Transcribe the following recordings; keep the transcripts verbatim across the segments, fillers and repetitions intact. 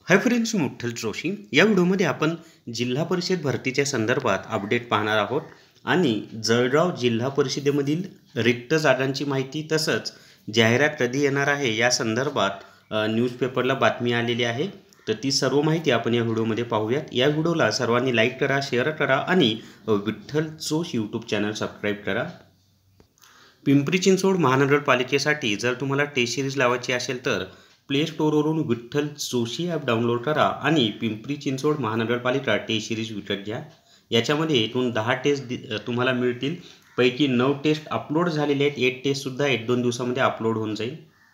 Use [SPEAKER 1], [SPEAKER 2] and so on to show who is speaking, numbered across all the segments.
[SPEAKER 1] हाय friends, मी विठ्ठल जोशी. या व्हिडिओमध्ये आपण जिल्हा परिषद भरतीच्या संदर्भात अपडेट पाहणार आहोत आणि जळगाव जिल्हा परिषदेमधील रिक्त जागांची माहिती तसंच जाहिरात कधी येणार आहे या संदर्भात न्यूजपेपरला बातमी आलेली आहे. तर ती सर्व माहिती आपण या व्हिडिओमध्ये पाहूयात. या व्हिडिओला सर्वांनी लाईक करा, शेअर करा आणि Vitthal Joshi YouTube channel subscribe करा. पिंपरी चिंचवड महानगरपालिकेसाठी जर तुम्हाला टेस्ट सिरीज लावायची असेल तर प्ले स्टोरवरून विठ्ठल जोशी ॲप डाउनलोड करा आणि पिंपरी चिंचवड महानगरपालिका टेस्ट सिरीज विकत घ्या. याच्यामध्ये एकूण दहा टेस्ट तुम्हाला मिळतील. पैकी नऊ टेस्ट अपलोड झालेले आहेत. एक टेस्टसुद्धा एक दोन दिवसामध्ये अपलोड होऊन जाईल.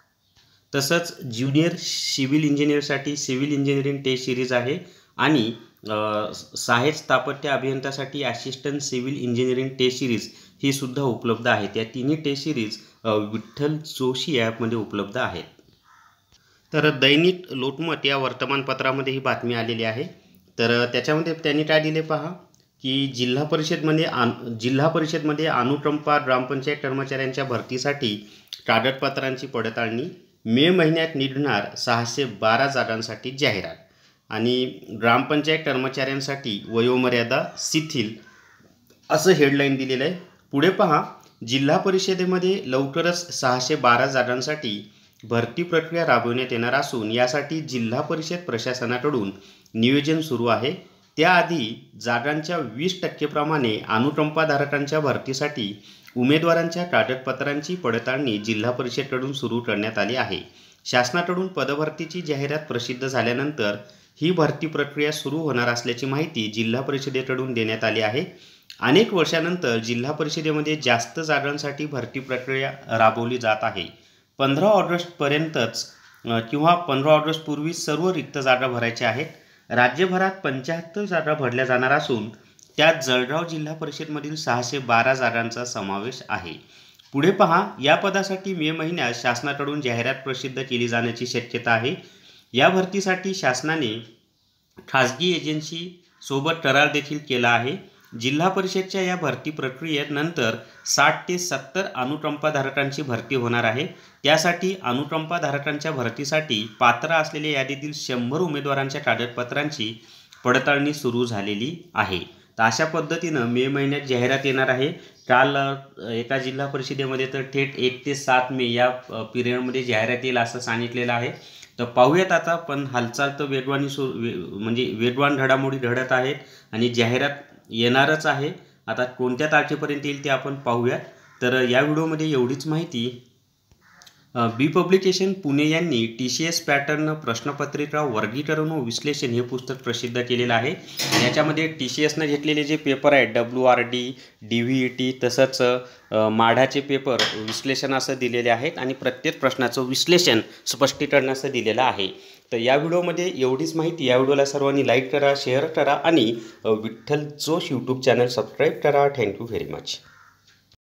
[SPEAKER 1] तसंच ज्युनियर सिव्हिल इंजिनिअरसाठी सिव्हिल इंजिनिअरिंग टेस्ट सिरीज आहे आणि सहाय्यक स्थापत्य अभियंत्यासाठी assistant civil engineering test series ही सुद्धा उपलब्ध आहे. त्या तिन्ही टेस्ट सिरीज विठ्ठल जोशी ॲपमध्ये उपलब्ध आहेत. तर दैनिक लोकमत या वर्तमानपत्रामध्ये ही बातमी आलेली आहे. तर त्याच्यामध्ये त्यांनी काय दिले पहा की जिल्हा परिषदमध्ये आन जिल्हा परिषदमध्ये अनुकंपा ग्रामपंचायत कर्मचाऱ्यांच्या भरतीसाठी कागदपत्रांची पडताळणी मे महिन्यात निघणार. सहाशे बारा जागांसाठी जाहिरात आणि ग्रामपंचायत कर्मचाऱ्यांसाठी वयोमर्यादा शिथिल असं हेडलाईन दिलेलं आहे. पुढे पहा, जिल्हा परिषदेमध्ये लवकरच सहाशे बारा जागांसाठी भरती प्रक्रिया राबवण्यात येणार असून यासाठी जिल्हा परिषद प्रशासनाकडून नियोजन सुरू आहे. त्याआधी जागांच्या वीस टक्केप्रमाणे अनुकंपाधारकांच्या भरतीसाठी उमेदवारांच्या कागदपत्रांची पडताळणी जिल्हा परिषदेकडून सुरू करण्यात आली आहे. शासनाकडून पदभरतीची जाहिरात प्रसिद्ध झाल्यानंतर ही भरती प्रक्रिया सुरू होणार असल्याची माहिती जिल्हा परिषदेकडून देण्यात आली आहे. अनेक वर्षानंतर जिल्हा परिषदेमध्ये जास्त जागांसाठी भरती प्रक्रिया राबवली जात आहे. पंधरा ऑगस्टपर्यंतच किंवा पंधरा ऑगस्टपूर्वी सर्व रिक्त जागा भरायच्या आहेत. राज्यभरात पंच्याहत्तर जागा भरल्या जाणार असून त्यात जळगाव जिल्हा परिषदमधील सहाशे बारा जागांचा समावेश आहे. पुढे पहा, या पदासाठी मे महिन्यात शासनाकडून जाहिरात प्रसिद्ध केली जाण्याची शक्यता आहे. या भरतीसाठी शासनाने खाजगी एजन्सी सोबत करार देखील केला आहे. जिल्हा परिषदच्या या भरती प्रक्रियेत नंतर साठ ते सत्तर अनुकंपाधारकांची भरती होणार आहे. त्यासाठी अनुकंपाधारकांच्या भरतीसाठी पात्र असलेल्या यादीतील शंभर उमेदवारांच्या कागदपत्रांची पडताळणी सुरू झालेली आहे. तर अशा पद्धतीनं मे महिन्यात जाहिरात येणार आहे. काल एका जिल्हा परिषदेमध्ये तर थेट एक ते सात मे या पिरियडमध्ये जाहिरात येईल असं सांगितलेलं आहे. तर पाहूयात आता. पण हालचाल तर वेगवानी सु म्हणजे वेगवान घडामोडी घडत आहेत आणि जाहिरात येणारच आहे. आता कोणत्या तारखेपर्यंत येईल ते आपण पाहूयात. तर या व्हिडिओमध्ये एवढीच माहिती. बी पब्लिकेशन पुणे यांनी टी सी एस पॅटर्न प्रश्नपत्रिका वर्गीकरण व विश्लेषण हे पुस्तक प्रसिद्ध केलेलं आहे. याच्यामध्ये टी सी एसनं घेतलेले जे पेपर आहेत W R D, D V E T तसंच माढाचे पेपर विश्लेषण असं दिलेले आहेत आणि प्रत्येक प्रश्नाचं विश्लेषण स्पष्टीकरण असं दिलेलं आहे. तर या व्हिडिओमध्ये एवढीच माहिती. या व्हिडिओला सर्वांनी लाईक करा, शेअर करा आणि Vitthal Joshi YouTube channel subscribe करा. Thank you very much.